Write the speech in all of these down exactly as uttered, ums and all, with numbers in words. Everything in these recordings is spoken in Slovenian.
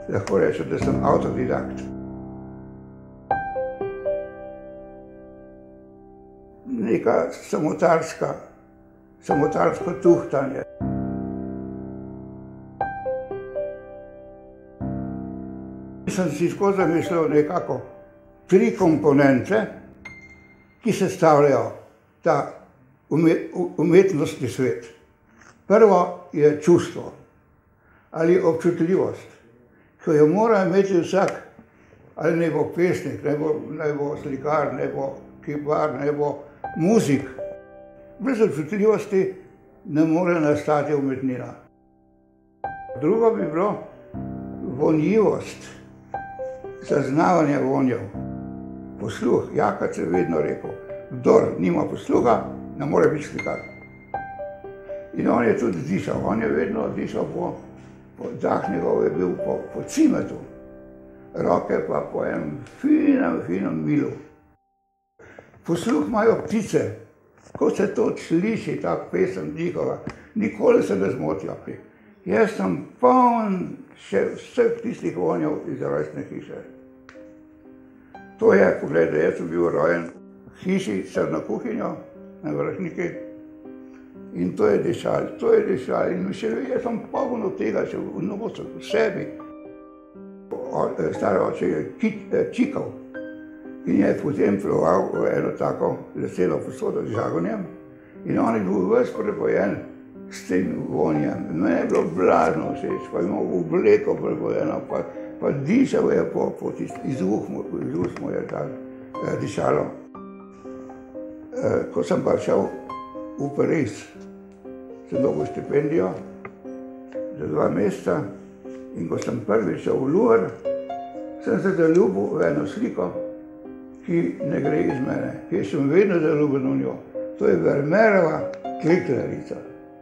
lahko rečem, da sem avtodidakt. Neka samotarska, samotarsko tuhtanje. Sem si skozi zamislil nekako tri komponente, ki sestavljajo ta umetnostni svet. Prvo je čustvo ali občutljivost, ki jo mora imeti vsak, ali ne bo pesnik, ne bo, ne bo slikar, ne bo kipar, ne bo muzik. Brez občutljivosti ne more nastati umetnina. Drugo bi bilo vonjivost, zaznavanje vonjev. Posluh, Jakac je vedno rekel, kdor nima posluha, ne more biti slikar. In on je tudi dišal, on je vedno dišal po, po dah njegov je bil po, po cimetu, roke pa po enem finem, finem milu. Posluh imajo ptice, ko se to sliši, ta pesem njihova, nikoli se ne zmotijo. Jaz sem poln še vseh tistih vonjev iz rojstne hiše. To je, pogledaj, jaz sem bil rojen v hiši s črno kuhinjo na Vrhniki in to je dišal, to je dišal in še jaz sem poln od tega še v nosu, v sebi. Stari oče je čikal in je potem ploval v eno tako leseno posodo z žagonjem in on je bil ves prepojen s tem vonjem. Mene je bilo blazno všeč, pa imel obleko prepojeno, pa, pa dišal je po, po tist, iz ust mu je tak eh, dišalo. Eh, ko sem pa šel v Pariz, sem dobil štipendijo za dva meseca in ko sem prvič šel v Louvre, sem se zaljubil v eno sliko, ki ne gre iz mene, ki sem vedno zaljubljen v njo. To je Vermeerova Kliklerica.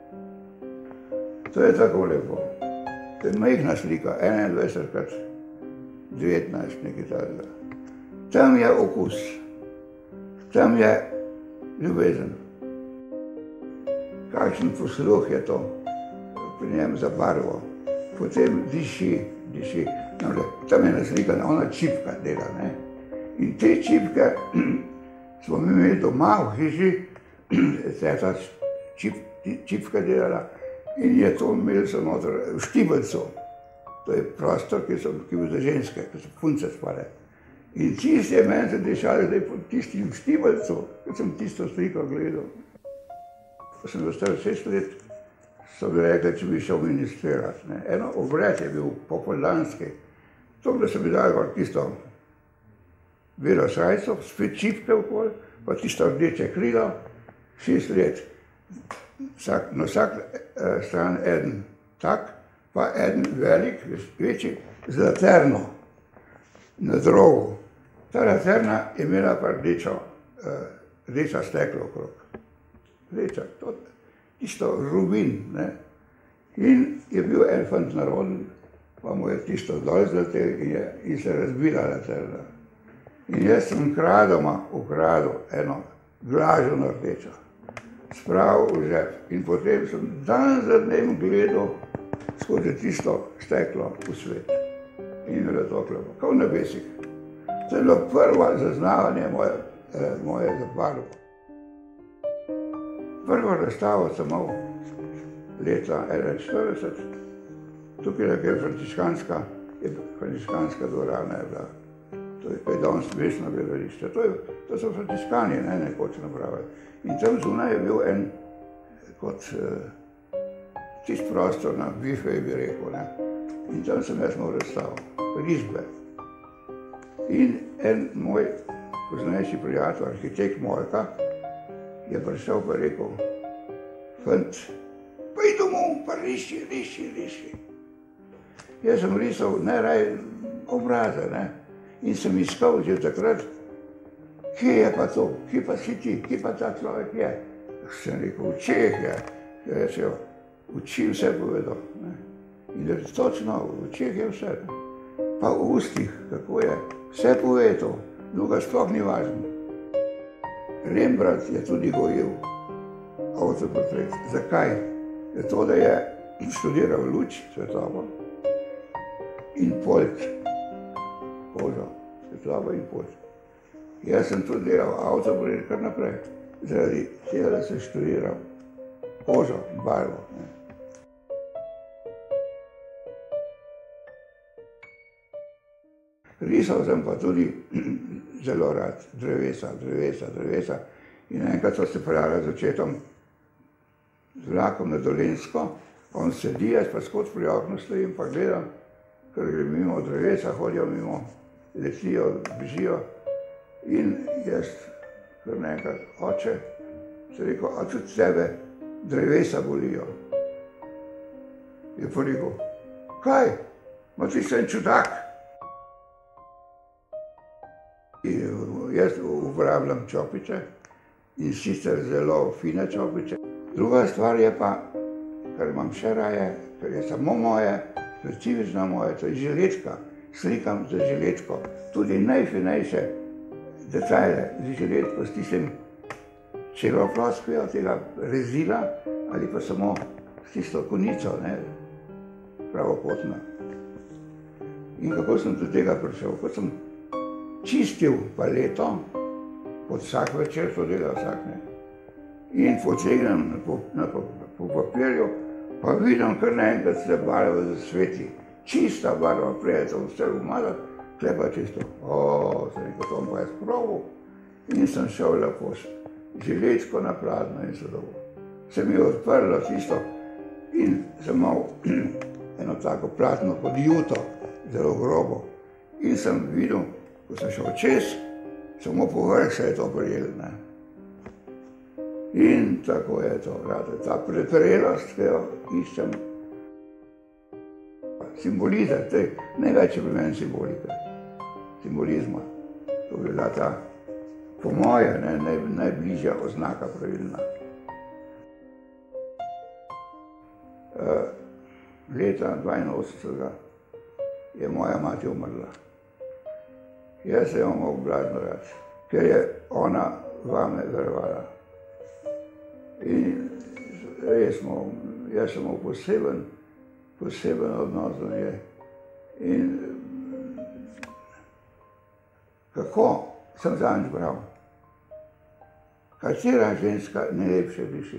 To je tako lepo. To je majhna slika, enaindvajset krat devetnajst, nekaj takega. Tam je okus, tam je ljubezen. Kakšen posluh je to pri njem za barvo. Potem diši, diši. Tam je ena slika, ona čipka dela, ne? In te čipke smo mi imeli doma v hiši, teta čip, čipka delala in je to imeli so noter v štibelcu. To je prostor, ki so, ki bil za ženske, ki so punce spale. In čist je meni se dišalo, da je po tistim štibelcu, ko sem tisto sliko gledal. Ko sem bil star šest let, so bi rekli, če bi šel ministrirati, ne? Eno obred je bil popoldanski. To, da so mi dali gor tisto belo srajco, spet čipke okoli, pa tisto rdeče krilo, šest let. Vsak, na vsak eh, stran eden tak, pa eden velik, večji, z laterno na drogu. Ta laterna je imela pa rdečo, eh, rdeča steklo okrog. Rdeča, to, tisto rubin, ne. In je bil en fant naroden, pa mu je tisto dol zlatel in, je, in se razbila laterna. In jaz sem kradoma ukradel eno glaženo rdečo, spravil v žep in potem sem dan za dnem gledal skozi tisto steklo v svet. In je to klepo, kot nebesik. To je bilo prvo zaznavanje moje, eh, moje barve. Prvo razstavo sem imel leta enainštirideset, tukaj je frančiškanska, je frančiškanska dvorana je bila. To je kaj danes mestno gledališče. To, to so frančiškani, ne, nekoč napravili. In tam zunaj je bil en, kot eh, čist prostor na bifeji, bi rekel, ne. In tam sem jaz imel razstavo, risbe. In en moj poznejši prijatelj, arhitekt Mojka, je prišel pa rekel, fant, poj domov, pa riši, riši, riši. Jaz sem risal najraj obraze, ne. In sem iskal že takrat, kje je pa to, kje pa si ti, kje pa ta človek je. Sem rekel, v Čeh je, rečejo, v Čih vse povedal. Ne? In reč, točno, v Čeh je vse. Pa v ustih, kako je, vse pove to, druga sploh ni važno. Rembrandt je tudi gojil avtoportret. Zakaj? Zato, da je študiral luč svetovo in polt. Kožo, svetloba in polt. Jaz sem tudi delal avtobred kar naprej, zaradi tega, da sem študiral kožo in barvo. Ne. Risal sem pa tudi zelo rad drevesa, drevesa, drevesa. In enkrat so se peljali z očetom z vlakom na Dolenjsko, on sedi, jaz pa skozi pri oknu stojim pa gledam, ker gre mimo drevesa, hodijo mimo, letijo, bežijo. In jaz, kar naenkrat, oče, sem rekel, a tudi tebe drevesa bolijo. Je pa rekel, kaj, ma ti si en čudak. Jaz uporabljam čopiče in sicer zelo fine čopiče. Druga stvar je pa, kar imam še raje, kar je samo moje, specifično moje, to je žilečka. Slikam z žilečko, tudi najfinejše detajle z žiletko, s tistim čeloploskvijo tega rezila ali pa samo s tisto konico, ne, pravokotno. In kako sem do tega prišel? Ko sem čistil paleto, pod vsak večer to dela vsak, ne, in potegnem na, na, po papirju, pa vidim, kar naenkrat se barva zasveti. Čista barva, prej je to vse umazati, tle pa čisto. O, sem rekel, to pa jaz probal. In sem šel lepo z žilečko na pladnjo in se dobro. Se mi je odprlo tisto in sem imel eno tako platno pod juto, zelo grobo. In sem videl, ko sem šel čez, samo povrh se je to prijel, ne. In tako je to, brate, ta preterelost, ki jo iščem. Simbolizem, to je največji pri meni simbolike, simbolizma. To bi bila ta, po moje, ne, naj, najbližja oznaka pravilna. E, leta dvainosemdesetega je moja mati umrla. Jaz se jo imel blazno rad, ker je ona vame verovala. In res smo, jaz sem imel poseben, poseben odnos do nje. In kako sem zadnjič bral? Katera ženska najlepše diši?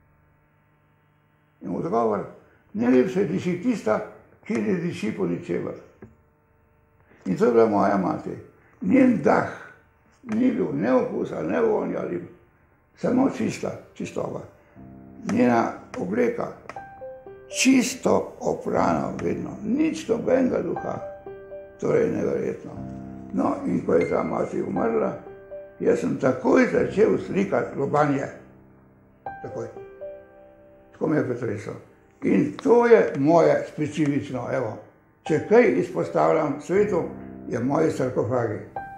In odgovor, najlepše diši tista, ki ne diši po ničemer. In to je bila moja mati. Njen dah ni bil ne okusa, ne vonja, ali samo čista, čistova. Njena obleka, čisto oprana vedno, nič nobenega duha. Torej neverjetno. No, in ko je ta mati umrla, jaz sem takoj začel slikati lobanje. Takoj. Tako me je pretreslo. In to je moje specifično, evo. Če kaj izpostavljam svetu, je moji sarkofagi.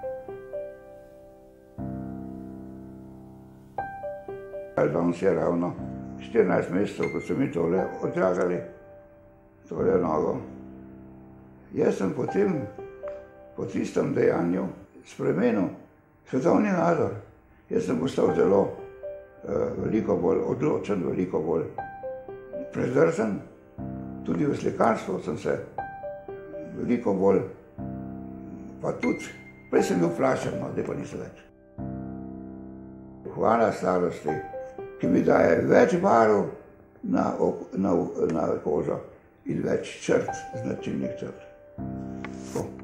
Danes je ravno štirinajst mesecev, ko so mi tole odjagali, tole nogo. Jaz sem potem, po tistem dejanju, spremenil svetovni nazor. Jaz sem postal zelo uh, veliko bolj odločen, veliko bolj predrzen. Tudi v slikarstvu sem se veliko bolj, pa tudi, prej sem bil plašen, no, zdaj pa nisem več. Hvala starosti, ki mi daje več barv na, na, na kožo in več črt, značilnih črt. Tako.